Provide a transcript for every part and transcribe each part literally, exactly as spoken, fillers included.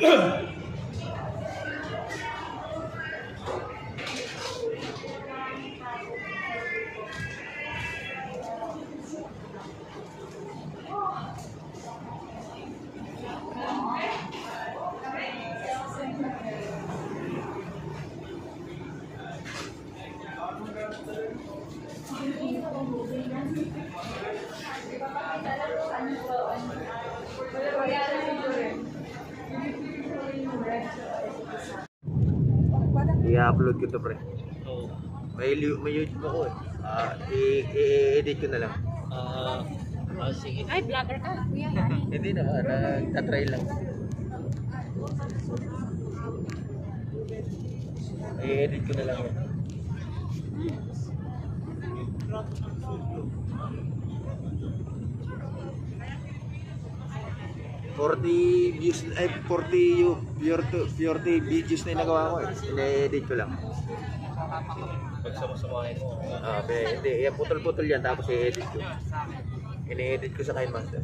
I-upload ko to, pre. Oo. May, may YouTube ako eh. Uh, I-edit ko na lang. Ah, uh, oh, sige. Ay, vlogger ka. Kuya, hindi naman, nagtatry lang. I-edit ko na lang yun. forty views, ay forty forty videos na yung nagawa ko eh. Ine-edit ko lang. Pagsama-samahin mo. Ah, uh, hindi, yan putol-putol yan tapos i-edit ko. Ine-edit ko sa KineMaster.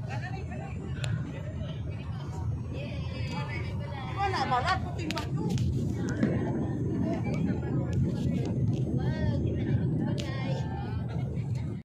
Wala, wala, puting ba